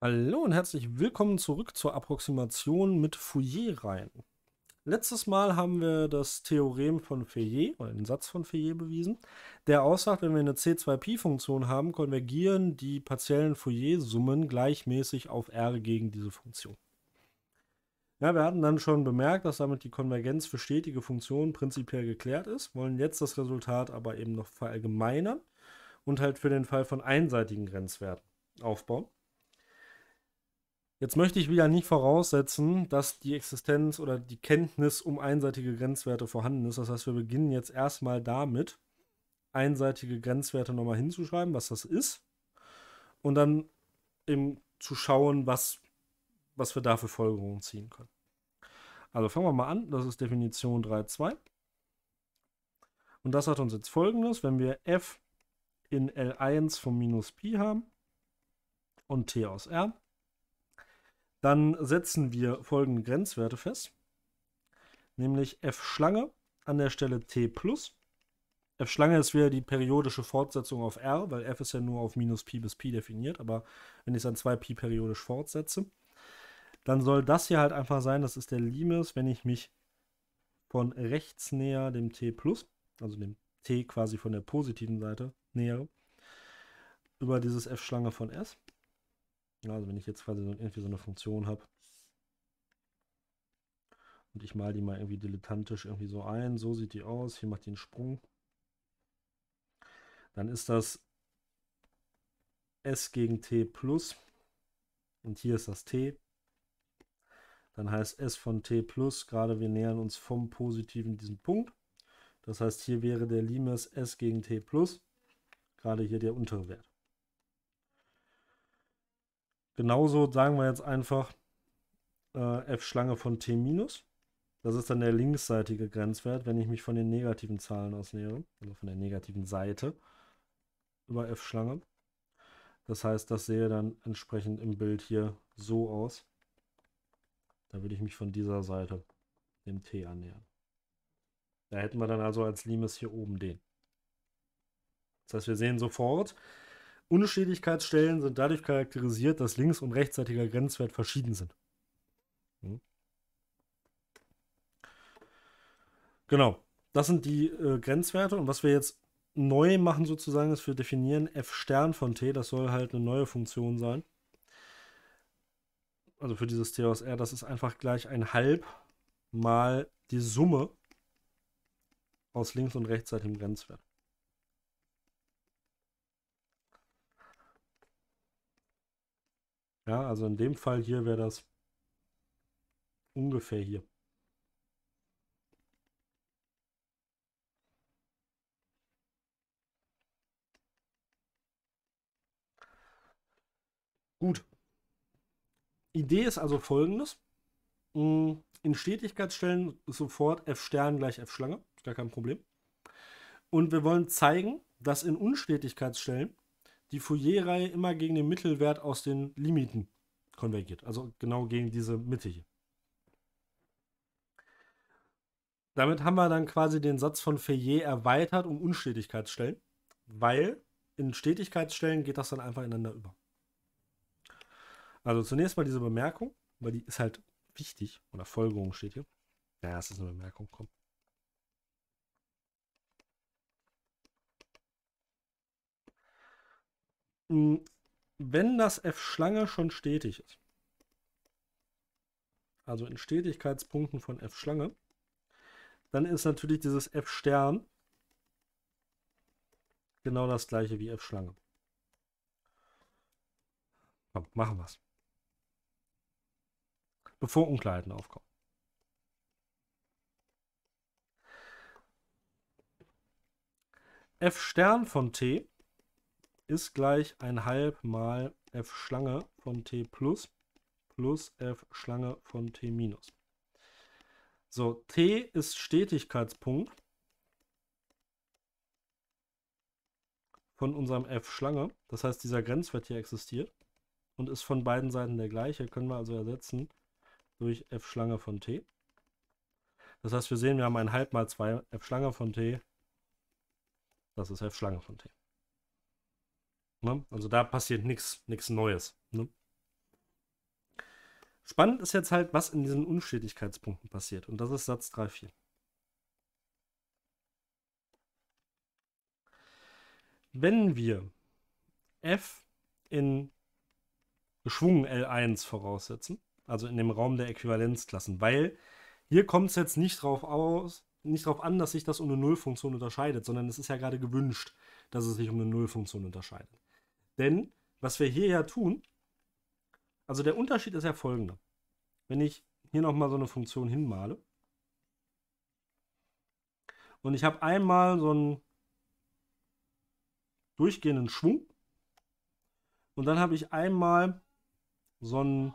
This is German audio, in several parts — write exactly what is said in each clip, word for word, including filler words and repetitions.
Hallo und herzlich willkommen zurück zur Approximation mit Fourier-Reihen. Letztes Mal haben wir das Theorem von Fourier oder den Satz von Fourier bewiesen, der aussagt, wenn wir eine C zwei Pi-Funktion haben, konvergieren die partiellen Fourier-Summen gleichmäßig auf R gegen diese Funktion. Ja, wir hatten dann schon bemerkt, dass damit die Konvergenz für stetige Funktionen prinzipiell geklärt ist, wollen jetzt das Resultat aber eben noch verallgemeinern und halt für den Fall von einseitigen Grenzwerten aufbauen. Jetzt möchte ich wieder nicht voraussetzen, dass die Existenz oder die Kenntnis um einseitige Grenzwerte vorhanden ist. Das heißt, wir beginnen jetzt erstmal damit, einseitige Grenzwerte nochmal hinzuschreiben, was das ist. Und dann eben zu schauen, was, was wir da für Folgerungen ziehen können. Also fangen wir mal an. Das ist Definition drei Punkt zwei. Und das hat uns jetzt Folgendes. Wenn wir f in L eins von minus Pi haben und t aus R, dann setzen wir folgende Grenzwerte fest, nämlich f-Schlange an der Stelle t plus. F-Schlange ist wieder die periodische Fortsetzung auf R, weil f ist ja nur auf minus Pi bis Pi definiert, aber wenn ich es an zwei Pi periodisch fortsetze, dann soll das hier halt einfach sein, das ist der Limes, wenn ich mich von rechts näher dem t plus, also dem t quasi von der positiven Seite nähere, über dieses f-Schlange von S. Also wenn ich jetzt quasi so, irgendwie so eine Funktion habe und ich mal die mal irgendwie dilettantisch irgendwie so ein, so sieht die aus, hier macht die einen Sprung, dann ist das S gegen t plus und hier ist das t. Dann heißt S von t plus, gerade wir nähern uns vom Positiven diesen Punkt. Das heißt, hier wäre der Limes S gegen t plus, gerade hier der untere Wert. Genauso sagen wir jetzt einfach äh, f-Schlange von t minus. Das ist dann der linksseitige Grenzwert, wenn ich mich von den negativen Zahlen ausnähere, also von der negativen Seite über f-Schlange. Das heißt, das sähe dann entsprechend im Bild hier so aus. Da würde ich mich von dieser Seite dem t annähern. Da hätten wir dann also als Limes hier oben den. Das heißt, wir sehen sofort, Unstetigkeitsstellen sind dadurch charakterisiert, dass links- und rechtsseitiger Grenzwert verschieden sind. Hm. Genau, das sind die äh, Grenzwerte. Und was wir jetzt neu machen sozusagen, ist, wir definieren f Stern von t. Das soll halt eine neue Funktion sein. Also für dieses t aus R, das ist einfach gleich ein halb mal die Summe aus links- und rechtsseitigem Grenzwert. Ja, also in dem Fall hier wäre das ungefähr hier. Gut. Idee ist also folgendes. In Stetigkeitsstellen ist sofort f Stern gleich f Schlange. Ist gar kein Problem. Und wir wollen zeigen, dass in Unstetigkeitsstellen die Fourier-Reihe immer gegen den Mittelwert aus den Limiten konvergiert. Also genau gegen diese Mitte hier. Damit haben wir dann quasi den Satz von Fourier erweitert um Unstetigkeitsstellen, weil in Stetigkeitsstellen geht das dann einfach ineinander über. Also zunächst mal diese Bemerkung, weil die ist halt wichtig, oder Folgerung steht hier. Ja, es ist eine Bemerkung, komm. Wenn das f-Schlange schon stetig ist, also in Stetigkeitspunkten von f-Schlange, dann ist natürlich dieses f-Stern genau das gleiche wie f-Schlange. Komm, machen wir es. Bevor Unklarheiten aufkommen. f-Stern von t ist gleich ein halb mal f-Schlange von t plus plus f-Schlange von t minus. So, t ist Stetigkeitspunkt von unserem f-Schlange. Das heißt, dieser Grenzwert hier existiert und ist von beiden Seiten der gleiche. Können wir also ersetzen durch f-Schlange von t. Das heißt, wir sehen, wir haben ein halb mal zwei f-Schlange von t. Das ist f-Schlange von t. Ne? Also da passiert nichts Neues. Ne? Spannend ist jetzt halt, was in diesen Unstetigkeitspunkten passiert. Und das ist Satz drei Punkt vier. Wenn wir f in geschwungen L eins voraussetzen, also in dem Raum der Äquivalenzklassen, weil hier kommt es jetzt nicht drauf aus, nicht darauf an, dass sich das um eine Nullfunktion unterscheidet, sondern es ist ja gerade gewünscht, dass es sich um eine Nullfunktion unterscheidet. Denn was wir hier ja tun, also der Unterschied ist ja folgender. Wenn ich hier nochmal so eine Funktion hinmale und ich habe einmal so einen durchgehenden Schwung und dann habe ich einmal so einen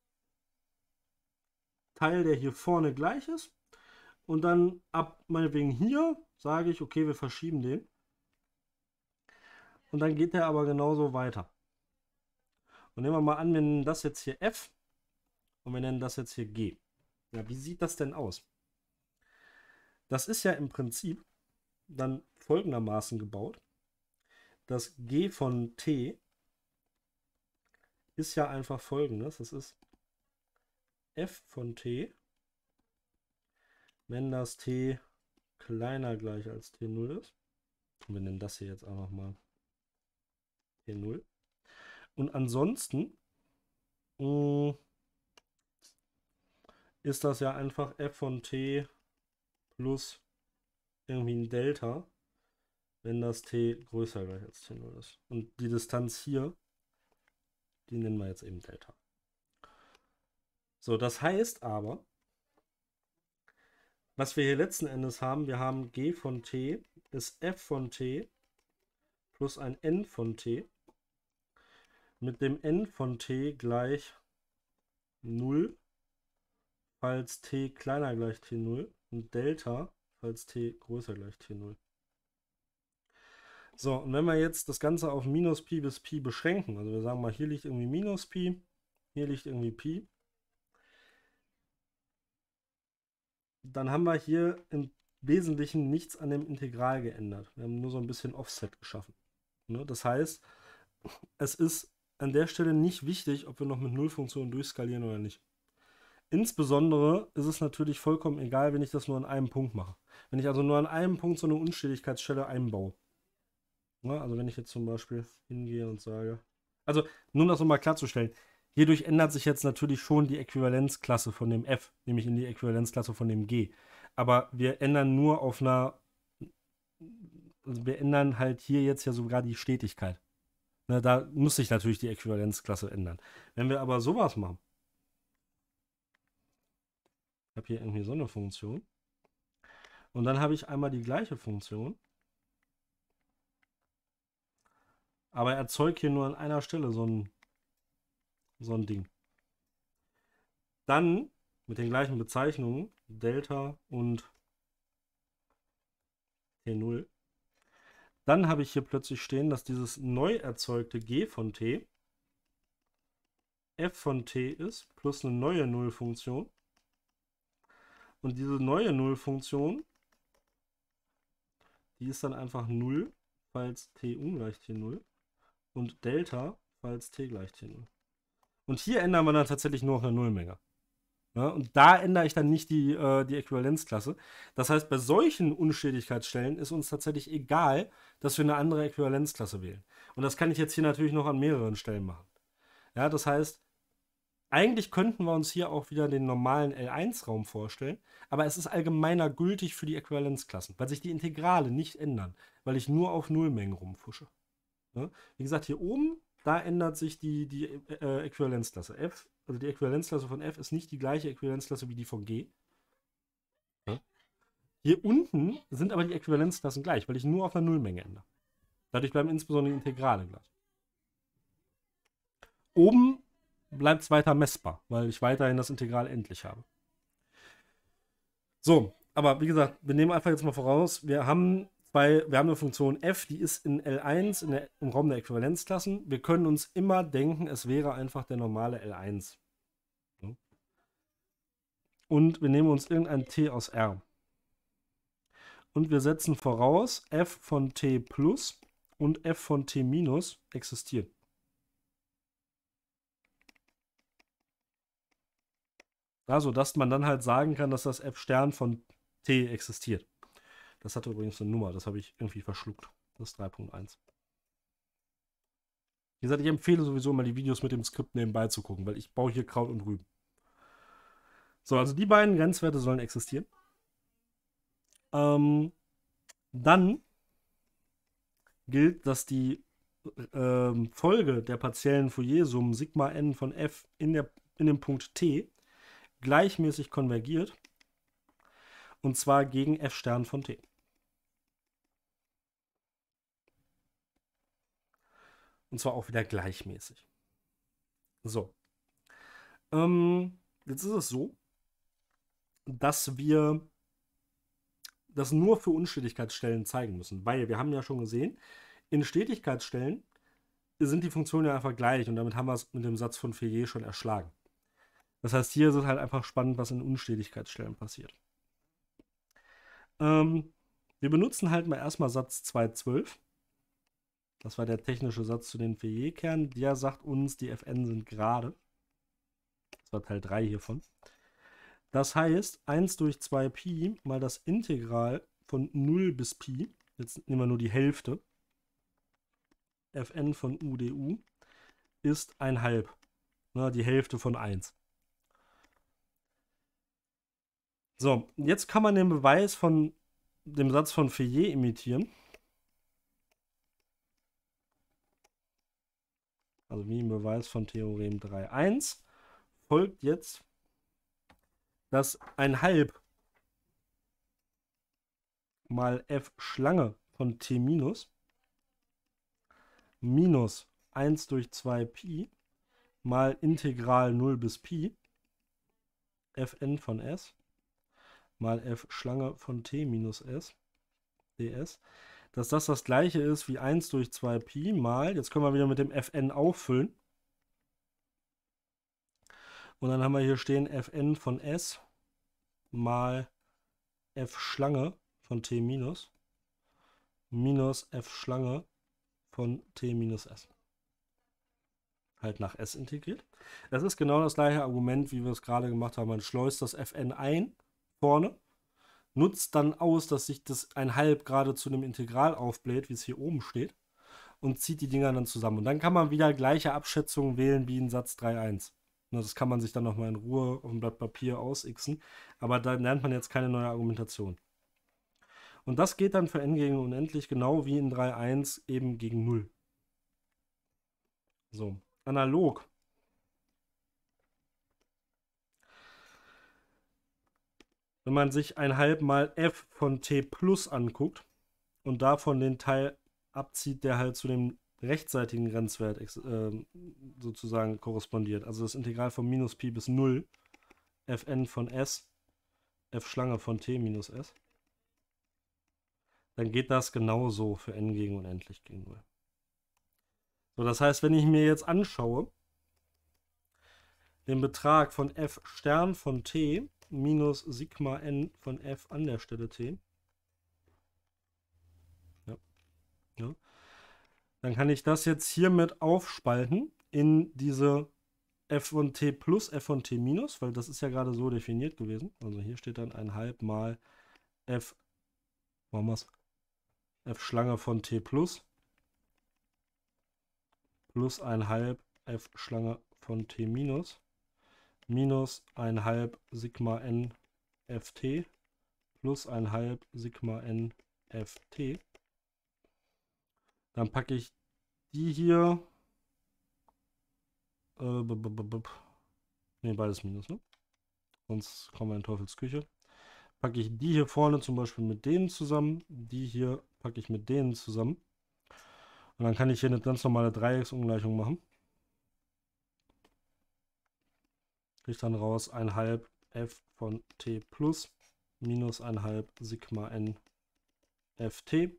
Teil, der hier vorne gleich ist und dann ab meinetwegen hier sage ich, okay, wir verschieben den und dann geht der aber genauso weiter. Und nehmen wir mal an, wir nennen das jetzt hier F und wir nennen das jetzt hier G. Ja, wie sieht das denn aus? Das ist ja im Prinzip dann folgendermaßen gebaut. Das G von T ist ja einfach folgendes. Das ist F von T, wenn das T kleiner gleich als T null ist. Und wir nennen das hier jetzt auch nochmal T null. Und ansonsten mh, ist das ja einfach F von T plus irgendwie ein Delta, wenn das T größer gleich als T null ist. Und die Distanz hier, die nennen wir jetzt eben Delta. So, das heißt aber, was wir hier letzten Endes haben, wir haben G von T ist F von T plus ein N von T mit dem N von T gleich null, falls T kleiner gleich T null und Delta, falls T größer gleich T null. So, und wenn wir jetzt das Ganze auf minus Pi bis Pi beschränken, also wir sagen mal, hier liegt irgendwie minus Pi, hier liegt irgendwie Pi, dann haben wir hier im Wesentlichen nichts an dem Integral geändert. Wir haben nur so ein bisschen Offset geschaffen. Ne? Das heißt, es ist an der Stelle nicht wichtig, ob wir noch mit Nullfunktionen durchskalieren oder nicht. Insbesondere ist es natürlich vollkommen egal, wenn ich das nur an einem Punkt mache. Wenn ich also nur an einem Punkt so eine Unstetigkeitsstelle einbaue. Ja, also wenn ich jetzt zum Beispiel hingehe und sage, also nur um das nochmal klarzustellen, hierdurch ändert sich jetzt natürlich schon die Äquivalenzklasse von dem F, nämlich in die Äquivalenzklasse von dem G. Aber wir ändern nur auf einer, also wir ändern halt hier jetzt ja sogar die Stetigkeit. Na, da muss sich natürlich die Äquivalenzklasse ändern. Wenn wir aber sowas machen, ich habe hier irgendwie so eine Funktion und dann habe ich einmal die gleiche Funktion, aber erzeuge hier nur an einer Stelle so ein, so ein Ding. Dann mit den gleichen Bezeichnungen, Delta und T null. Dann habe ich hier plötzlich stehen, dass dieses neu erzeugte G von T F von T ist, plus eine neue Nullfunktion. Und diese neue Nullfunktion, die ist dann einfach null, falls T ungleich T null. Und Delta, falls T gleich T null. Und hier ändern wir dann tatsächlich nur auf eine Nullmenge. Ja, und da ändere ich dann nicht die, äh, die Äquivalenzklasse. Das heißt, bei solchen Unstetigkeitsstellen ist uns tatsächlich egal, dass wir eine andere Äquivalenzklasse wählen. Und das kann ich jetzt hier natürlich noch an mehreren Stellen machen. Ja, das heißt, eigentlich könnten wir uns hier auch wieder den normalen L eins Raum vorstellen, aber es ist allgemeiner gültig für die Äquivalenzklassen, weil sich die Integrale nicht ändern, weil ich nur auf Nullmengen rumfusche. Ja, wie gesagt, hier oben, da ändert sich die, die äh, Äquivalenzklasse. F, also die Äquivalenzklasse von F ist nicht die gleiche Äquivalenzklasse wie die von G. Ja. Hier unten sind aber die Äquivalenzklassen gleich, weil ich nur auf einer Nullmenge ändere. Dadurch bleiben insbesondere die Integrale gleich. Oben bleibt es weiter messbar, weil ich weiterhin das Integral endlich habe. So, aber wie gesagt, wir nehmen einfach jetzt mal voraus, wir haben zwei, wir haben eine Funktion f, die ist in L eins, in der, im Raum der Äquivalenzklassen. Wir können uns immer denken, es wäre einfach der normale L eins. Und wir nehmen uns irgendein t aus R. Und wir setzen voraus, f von t plus und f von t minus existieren. Also, dass man dann halt sagen kann, dass das f Stern von t existiert. Das hat übrigens eine Nummer, das habe ich irgendwie verschluckt. Das ist drei Punkt eins. Wie gesagt, ich empfehle sowieso mal die Videos mit dem Skript nebenbei zu gucken, weil ich baue hier Kraut und Rüben. So, also die beiden Grenzwerte sollen existieren. Ähm, dann gilt, dass die ähm, Folge der partiellen Fourier-Summen Sigma n von f in, der, in dem Punkt t gleichmäßig konvergiert. Und zwar gegen f Stern von t. Und zwar auch wieder gleichmäßig. So. Ähm, jetzt ist es so, dass wir das nur für Unstetigkeitsstellen zeigen müssen. Weil wir haben ja schon gesehen, in Stetigkeitsstellen sind die Funktionen ja einfach gleich. Und damit haben wir es mit dem Satz von Fourier schon erschlagen. Das heißt, hier ist es halt einfach spannend, was in Unstetigkeitsstellen passiert. Ähm, wir benutzen halt mal erstmal Satz zwei Punkt zwölf. Das war der technische Satz zu den Fourier-Kernen. Der sagt uns, die Fn sind gerade. Das war Teil drei hiervon. Das heißt, eins durch zwei Pi mal das Integral von null bis Pi, jetzt nehmen wir nur die Hälfte, Fn von u du, ist ein halb. Ne, die Hälfte von eins. So, jetzt kann man den Beweis von dem Satz von Fourier imitieren. Also wie im Beweis von Theorem drei Punkt eins folgt jetzt, dass ein halb mal f Schlange von t minus minus eins durch zwei Pi mal Integral null bis Pi Fn von s mal f Schlange von t minus s ds, dass das das gleiche ist wie eins durch zwei Pi mal, jetzt können wir wieder mit dem Fn auffüllen. Und dann haben wir hier stehen Fn von s mal f Schlange von t minus minus f Schlange von t minus s. Halt nach s integriert. Das ist genau das gleiche Argument, wie wir es gerade gemacht haben. Man schleust das Fn ein vorne, nutzt dann aus, dass sich das ein halb gerade zu einem Integral aufbläht, wie es hier oben steht, und zieht die Dinger dann zusammen. Und dann kann man wieder gleiche Abschätzungen wählen wie in Satz drei Punkt eins. Das kann man sich dann nochmal in Ruhe auf dem Blatt Papier ausixen, aber da lernt man jetzt keine neue Argumentation. Und das geht dann für n gegen unendlich genau wie in drei Punkt eins eben gegen null. So, analog. Wenn man sich ein halb mal f von t plus anguckt und davon den Teil abzieht, der halt zu dem rechtsseitigen Grenzwert äh, sozusagen korrespondiert, also das Integral von minus Pi bis null, Fn von s, f Schlange von t minus s, dann geht das genauso für n gegen unendlich gegen null. So, das heißt, wenn ich mir jetzt anschaue, den Betrag von f Stern von t minus Sigma n von f an der Stelle t, ja, ja, dann kann ich das jetzt hiermit aufspalten in diese f von t plus f von t minus, weil das ist ja gerade so definiert gewesen. Also hier steht dann ein halb mal f, machen wir es, f Schlange von t plus plus ein halb f Schlange von t minus minus ein halb Sigma n ft plus ein halb Sigma n ft. Dann packe ich die hier. Äh, ne, beides Minus, ne? Sonst kommen wir in Teufelsküche. Packe ich die hier vorne zum Beispiel mit denen zusammen. Die hier packe ich mit denen zusammen. Und dann kann ich hier eine ganz normale Dreiecksungleichung machen. Kriege dann raus ein halb f von t plus minus ein halb Sigma n ft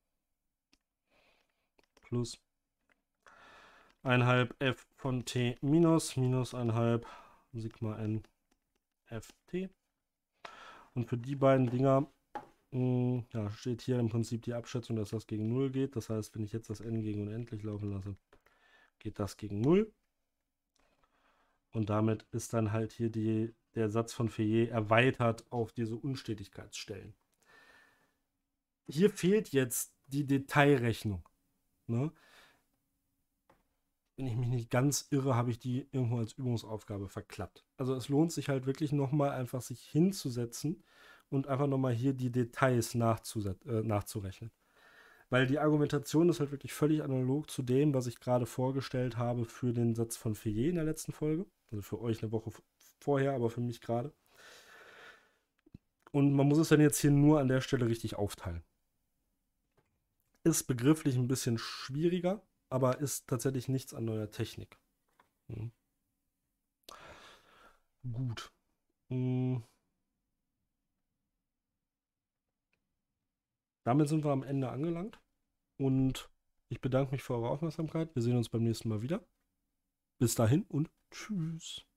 plus ein halb f von t minus minus ein halb Sigma n ft. Und für die beiden Dinger mh, ja, steht hier im Prinzip die Abschätzung, dass das gegen null geht. Das heißt, wenn ich jetzt das n gegen unendlich laufen lasse, geht das gegen null. Und damit ist dann halt hier die, der Satz von Fourier erweitert auf diese Unstetigkeitsstellen. Hier fehlt jetzt die Detailrechnung. Ne? Wenn ich mich nicht ganz irre, habe ich die irgendwo als Übungsaufgabe verklappt. Also es lohnt sich halt wirklich nochmal einfach sich hinzusetzen und einfach nochmal hier die Details äh, nachzurechnen. Weil die Argumentation ist halt wirklich völlig analog zu dem, was ich gerade vorgestellt habe für den Satz von Fourier in der letzten Folge. Also für euch eine Woche vorher, aber für mich gerade. Und man muss es dann jetzt hier nur an der Stelle richtig aufteilen. Ist begrifflich ein bisschen schwieriger, aber ist tatsächlich nichts an neuer Technik. Hm. Gut. Hm. Damit sind wir am Ende angelangt. Und ich bedanke mich für eure Aufmerksamkeit. Wir sehen uns beim nächsten Mal wieder. Bis dahin und tschüss.